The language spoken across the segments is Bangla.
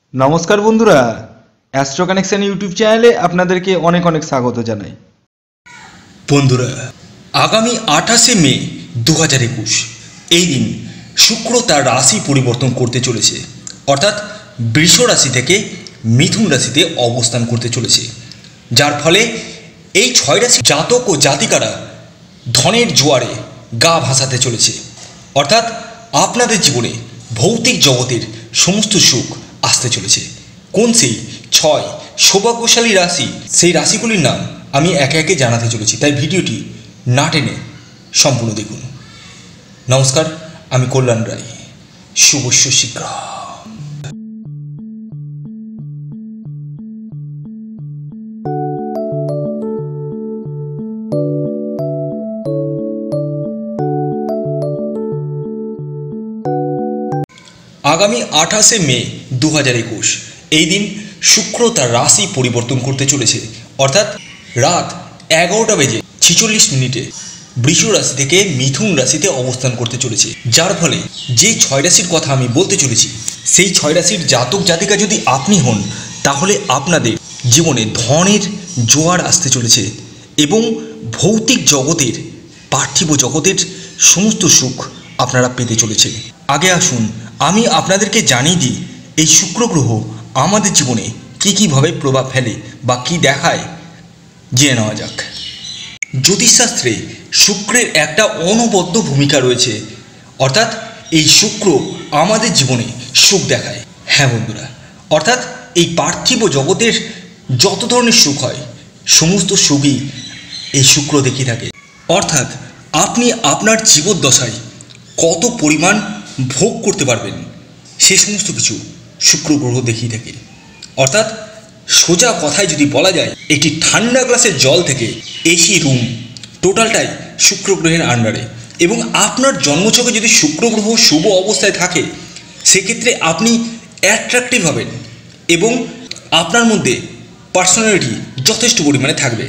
নমস্কার বন্ধুরা, অ্যাস্ট্রো কানেকশন ইউটিউব চ্যানেলে আপনাদেরকে অনেক অনেক স্বাগত জানাই। বন্ধুরা, আগামী 28শে মে 2021 এই দিন শুক্র তার রাশি পরিবর্তন করতে চলেছে, অর্থাৎ বৃষ রাশি থেকে মিথুন রাশিতে অবস্থান করতে চলেছে, যার ফলে এই 6 রাশি জাতক ও জাতিকারা ধনের জোয়ারে গা ভাসাতে চলেছে। অর্থাৎ আপনাদের জীবনে ভৌতিক জগতের সমস্ত সুখ আসতে চলেছে। কোন সেই 6 সৌভাগ্যশালী রাশি, সেই রাশিগুলির নাম আমি একে একে জানাতে চলেছি, তাই ভিডিওটি না টেনে সম্পূর্ণ দেখুন। নমস্কার, আমি কল্যাণ রায়। শুভস্য শীঘ্র। আগামী 28শে মে 2021 এই দিন শুক্র তার রাশি পরিবর্তন করতে চলেছে, অর্থাৎ রাত 11:46 বৃষ রাশি থেকে মিথুন রাশিতে অবস্থান করতে চলেছে, যার ফলে যে 6 রাশির কথা আমি বলতে চলেছি, সেই 6 রাশির জাতক জাতিকা যদি আপনি হন, তাহলে আপনাদের জীবনে ধনের জোয়ার আসতে চলেছে এবং ভৌতিক জগতের, পার্থিব জগতের সমস্ত সুখ আপনারা পেতে চলেছে। আগে আসুন আমি আপনাদেরকে জানিয়ে দিই, এই শুক্র গ্রহ আমাদের জীবনে কী কীভাবে প্রভাব ফেলে বা কী দেখায়, জেনে নেওয়া যাক। জ্যোতিষশাস্ত্রে শুক্রের একটা অনবদ্য ভূমিকা রয়েছে, অর্থাৎ এই শুক্র আমাদের জীবনে সুখ দেখায়। হ্যাঁ বন্ধুরা, অর্থাৎ এই পার্থিব জগতের যত ধরনের সুখ হয়, সমস্ত সুখই এই শুক্র দেখিয়ে থাকে। অর্থাৎ আপনি আপনার জীবদ্দশায় কত পরিমাণ ভোগ করতে পারবেন, সে সমস্ত কিছু শুক্র গ্রহ দেখিয়ে থাকে। অর্থাৎ সোজা কথায় যদি বলা যায়, একটি ঠান্ডা গ্লাসের জল থেকে এসি রুম টোটালটাই শুক্র গ্রহের আন্ডারে, এবং আপনার জন্মছকে যদি শুক্র গ্রহ শুভ অবস্থায় থাকে, সেক্ষেত্রে আপনি অ্যাট্রাক্টিভ হবেন এবং আপনার মধ্যে পার্সোনালিটি যথেষ্ট পরিমাণে থাকবে,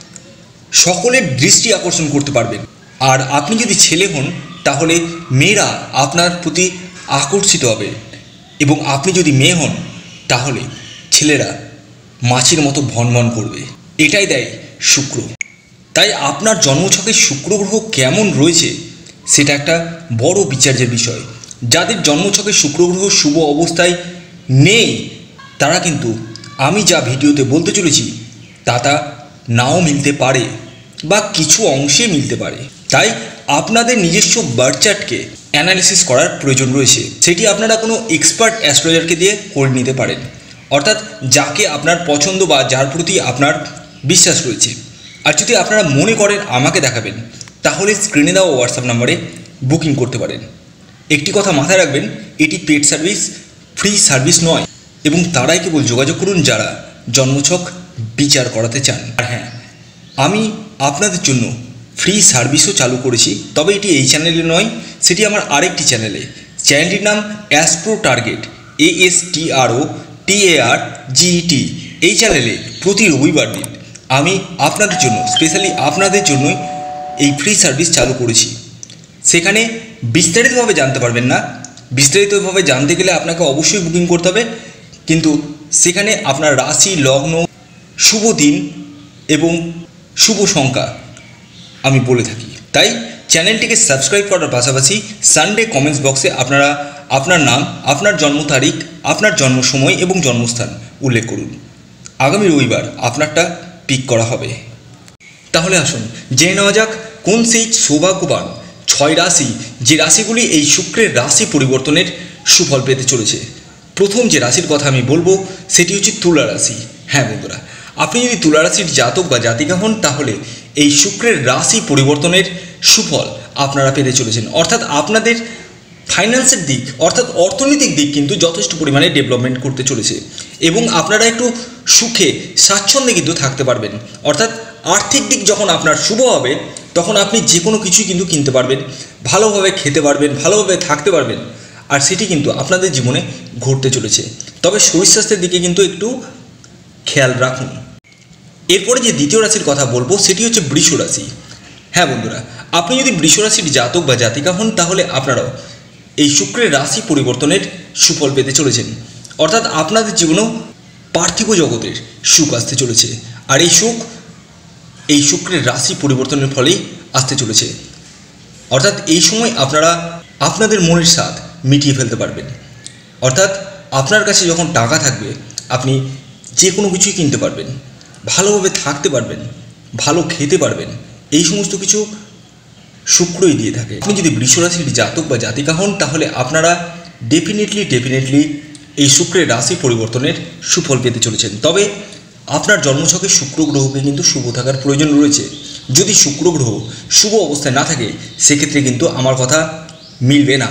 সকলের দৃষ্টি আকর্ষণ করতে পারবেন। আর আপনি যদি ছেলে হন, তাহলে মেয়েরা আপনার প্রতি আকর্ষিত হবে, এবং আপনি যদি মেয়ে হন, তাহলে ছেলেরা মাছির মতো ভনভন করবে। এটাই দেয় শুক্র। তাই আপনার জন্মছকে শুক্র গ্রহ কেমন রয়েছে, সেটা একটা বড় বিচার্যের বিষয়। যাদের জন্মছকে শুক্র গ্রহ শুভ অবস্থায় নেই, তারা কিন্তু আমি যা ভিডিওতে বলতে চলেছি তা নাও মিলতে পারে বা কিছু অংশে মিলতে পারে। তাই আপনাদের নিজস্ব বার্থ চার্টকে অ্যানালিসিস করার প্রয়োজন রয়েছে। সেটি আপনারা কোনো এক্সপার্ট অ্যাস্ট্রোলজারকে দিয়ে করে নিতে পারেন, অর্থাৎ যাকে আপনার পছন্দ বা যার প্রতি আপনার বিশ্বাস রয়েছে। আর যদি আপনারা মনে করেন আমাকে দেখাবেন, তাহলে স্ক্রিনে দেওয়া হোয়াটসঅ্যাপ নাম্বারে বুকিং করতে পারেন। একটি কথা মাথায় রাখবেন, এটি পেড সার্ভিস, ফ্রি সার্ভিস নয়, এবং তারাই কেবল যোগাযোগ করুন যারা জন্মছক বিচার করাতে চান। আর হ্যাঁ, আমি আপনাদের জন্য ফ্রি সার্ভিসও চালু করেছি, তবে এটি এই চ্যানেলে নয়, সেটি আমার আরেকটি চ্যানেলে। চ্যানেলটির নাম অ্যাস্ট্রো টার্গেট, ASTROTARGET। এই চ্যানেলে প্রতি রবিবার দিন আমি আপনাদের জন্য, স্পেশালি আপনাদের জন্যই এই ফ্রি সার্ভিস চালু করেছি। সেখানে বিস্তারিতভাবে জানতে পারবেন না, বিস্তারিতভাবে জানতে গেলে আপনাকে অবশ্যই বুকিং করতে হবে, কিন্তু সেখানে আপনার রাশি, লগ্ন, শুভ দিন এবং শুভ সংখ্যা আমি বলে থাকি। তাই চ্যানেলটিকে সাবস্ক্রাইব করার পাশাপাশি সানডে কমেন্টস বক্সে আপনারা আপনার নাম, আপনার জন্ম তারিখ, আপনার জন্ম সময় এবং জন্মস্থান উল্লেখ করুন। আগামী রবিবার আপনারটা পিক করা হবে। তাহলে আসুন জেনে নেওয়া যাক কোন সেই সৌভাগ্যবান 6 রাশি, যে রাশিগুলি এই শুক্রের রাশি পরিবর্তনের সুফল পেতে চলেছে। প্রথম যে রাশির কথা আমি বলবো সেটি হচ্ছে তুলা রাশি। হ্যাঁ বন্ধুরা, আপনি যদি তুলা রাশির জাতক বা জাতিকা হন, তাহলে এই শুক্রের রাশি পরিবর্তনের সুফল আপনারা পেতে চলেছেন। অর্থাৎ আপনাদের ফাইন্যান্সের দিক, অর্থাৎ অর্থনৈতিক দিক কিন্তু যথেষ্ট পরিমাণে ডেভেলপমেন্ট করতে চলেছে, এবং আপনারা একটু সুখে স্বাচ্ছন্দ্যে কিন্তু থাকতে পারবেন। অর্থাৎ আর্থিক দিক যখন আপনার শুভ হবে, তখন আপনি যে কোনো কিছুই কিন্তু কিনতে পারবেন, ভালোভাবে খেতে পারবেন, ভালোভাবে থাকতে পারবেন, আর সেটি কিন্তু আপনাদের জীবনে ঘটতে চলেছে। তবে শরীর স্বাস্থ্যের দিকে কিন্তু একটু খেয়াল রাখুন। এরপরে যে দ্বিতীয় রাশির কথা বলবো সেটি হচ্ছে বৃষ রাশি। হ্যাঁ বন্ধুরা, আপনি যদি বৃষ রাশির জাতক বা জাতিকা হন, তাহলে আপনারাও এই শুক্রের রাশি পরিবর্তনের সুফল পেতে চলেছেন। অর্থাৎ আপনাদের জীবনেও পার্থিব জগতের সুখ আসতে চলেছে। আর এই সুখ এই শুক্রের রাশি পরিবর্তনের ফলেই আসতে চলেছে। অর্থাৎ এই সময় আপনারা আপনাদের মনের স্বাদ মিটিয়ে ফেলতে পারবেন। অর্থাৎ আপনার কাছে যখন টাকা থাকবে আপনি যে কোনো কিছুই কিনতে পারবেন, ভালোভাবে থাকতে পারবেন, ভালো খেতে পারবেন, এই সমস্ত কিছু শুক্রই দিয়ে থাকে। আপনি যদি বৃষ রাশির জাতক বা জাতিকা হন তাহলে আপনারা ডেফিনেটলি এই শুক্রের রাশি পরিবর্তনের সুফল পেতে চলেছেন। তবে আপনার জন্মছকে শুক্র গ্রহকে কিন্তু শুভ থাকার প্রয়োজন রয়েছে। যদি শুক্র গ্রহ শুভ অবস্থায় না থাকে সেক্ষেত্রে কিন্তু আমার কথা মিলবে না।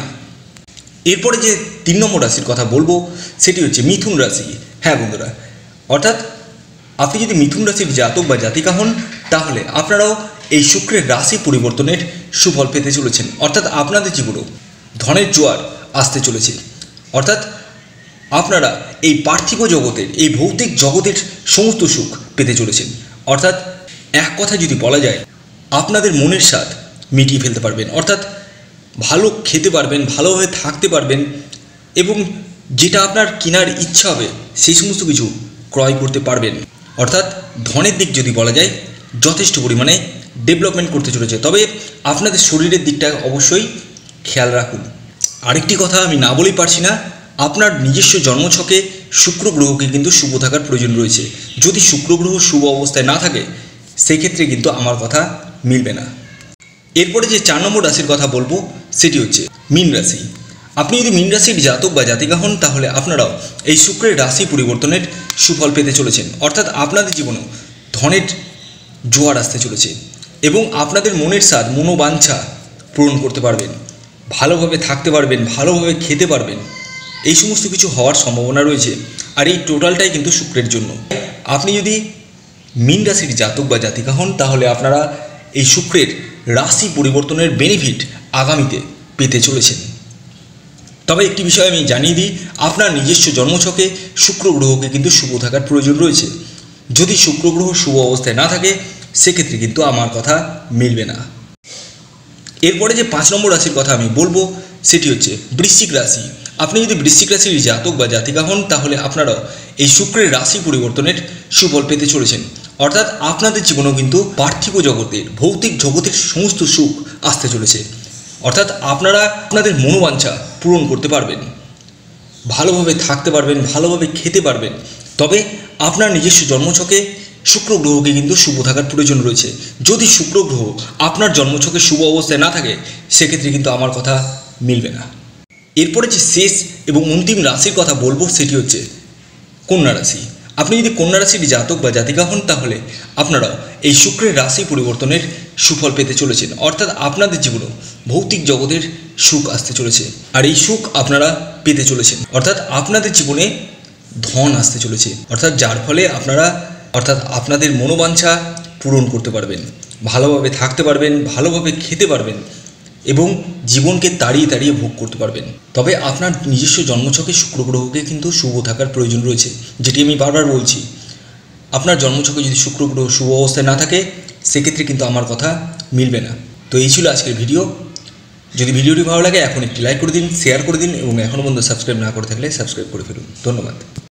এরপরে যে 3 নম্বর রাশির কথা বলবো সেটি হচ্ছে মিথুন রাশি। হ্যাঁ বন্ধুরা, অর্থাৎ আপনি যদি মিথুন রাশির জাতক বা জাতিকা হন তাহলে আপনারাও এই শুক্রের রাশি পরিবর্তনের সুফল পেতে চলেছেন। অর্থাৎ আপনাদের জীবনেও ধনের জোয়ার আসতে চলেছে। অর্থাৎ আপনারা এই পার্থিব জগতের, এই ভৌতিক জগতের সমস্ত সুখ পেতে চলেছেন। অর্থাৎ এক কথা যদি বলা যায় আপনাদের মনের স্বাদ মিটিয়ে ফেলতে পারবেন। অর্থাৎ ভালো খেতে পারবেন, ভালোভাবে থাকতে পারবেন এবং যেটা আপনার কেনার ইচ্ছা হবে সেই সমস্ত কিছু ক্রয় করতে পারবেন। অর্থাৎ ধনের দিক যদি বলা যায় যথেষ্ট পরিমাণে ডেভেলপমেন্ট করতে চলেছে। তবে আপনাদের শরীরের দিকটা অবশ্যই খেয়াল রাখুন। আরেকটি কথা আমি না বলেই পারছি না, আপনার নিজস্ব জন্মছকে শুক্র গ্রহকে কিন্তু শুভ থাকার প্রয়োজন রয়েছে। যদি শুক্র গ্রহ শুভ অবস্থায় না থাকে সেক্ষেত্রে কিন্তু আমার কথা মিলবে না। এরপরে যে 4 নম্বর রাশির কথা বলবো সেটি হচ্ছে মীন রাশি। আপনি যদি মীন রাশির জাতক বা জাতিকা হন তাহলে আপনারাও এই শুক্রের রাশি পরিবর্তনের সুফল পেতে চলেছেন। অর্থাৎ আপনাদের জীবনেও ধনের জোয়ার আসতে চলেছে এবং আপনাদের মনের স্বাদ, মনোবাঞ্ছা পূরণ করতে পারবেন, ভালোভাবে থাকতে পারবেন, ভালোভাবে খেতে পারবেন, এই সমস্ত কিছু হওয়ার সম্ভাবনা রয়েছে। আর এই টোটালটাই কিন্তু শুক্রের জন্য। আপনি যদি মীন রাশির জাতক বা জাতিকা হন তাহলে আপনারা এই শুক্রের রাশি পরিবর্তনের বেনিফিট আগামীতে পেতে চলেছেন। তবে একটি বিষয় আমি জানিয়ে দিই, আপনার নিজস্ব জন্মছকে শুক্র গ্রহকে কিন্তু শুভ থাকার প্রয়োজন রয়েছে। যদি শুক্র গ্রহ শুভ অবস্থায় না থাকে সেক্ষেত্রে কিন্তু আমার কথা মিলবে না। এরপরে যে 5 নম্বর রাশির কথা আমি বলবো সেটি হচ্ছে বৃশ্চিক রাশি। আপনি যদি বৃশ্চিক রাশির জাতক বা জাতিকা হন তাহলে আপনারাও এই শুক্রের রাশি পরিবর্তনের সুফল পেতে চলেছেন। অর্থাৎ আপনাদের জীবনেও কিন্তু পার্থিব জগতের, ভৌতিক জগতের সমস্ত সুখ আসতে চলেছে। অর্থাৎ আপনারা আপনাদের মনোবাঞ্ছা পূরণ করতে পারবেন, ভালোভাবে থাকতে পারবেন, ভালোভাবে খেতে পারবেন। তবে আপনার নিজস্ব জন্মছকে শুক্র গ্রহকে কিন্তু শুভ থাকার প্রয়োজন রয়েছে। যদি শুক্র গ্রহ আপনার জন্মছকে শুভ অবস্থায় না থাকে সেক্ষেত্রে কিন্তু আমার কথা মিলবে না। এরপরে যে শেষ এবং অন্তিম রাশির কথা বলবো সেটি হচ্ছে কন্যা রাশি। আপনি যদি কন্যা রাশির জাতক বা জাতিকা হন তাহলে আপনারা এই শুক্রের রাশি পরিবর্তনের সুফল পেতে চলেছেন। অর্থাৎ আপনাদের জীবনেও ভৌতিক জগতের সুখ আসতে চলেছে আর এই সুখ আপনারা পেতে চলেছেন। অর্থাৎ আপনাদের জীবনে ধন আসতে চলেছে। অর্থাৎ যার ফলে আপনারা আপনাদের মনোবাঞ্ছা পূরণ করতে পারবেন, ভালোভাবে থাকতে পারবেন, ভালোভাবে খেতে পারবেন এবং জীবনকে তাড়িয়ে ভোগ করতে পারবেন। তবে আপনার নিজস্ব জন্মছকে শুক্র গ্রহকে কিন্তু শুভ থাকার প্রয়োজন রয়েছে, যেটি আমি বারবার বলছি। আপনার জন্মছকে যদি শুক্র গ্রহ শুভ অবস্থায় না থাকে সেক্ষেত্রে কিন্তু আমার কথা মিলবে না। তো এই ছিল আজকের ভিডিও। যদি ভিডিওটি ভালো লাগে এখন একটি লাইক করে দিন, শেয়ার করে দিন এবং এখনও পর্যন্ত সাবস্ক্রাইব না করে থাকলে সাবস্ক্রাইব করে ফেলুন। ধন্যবাদ।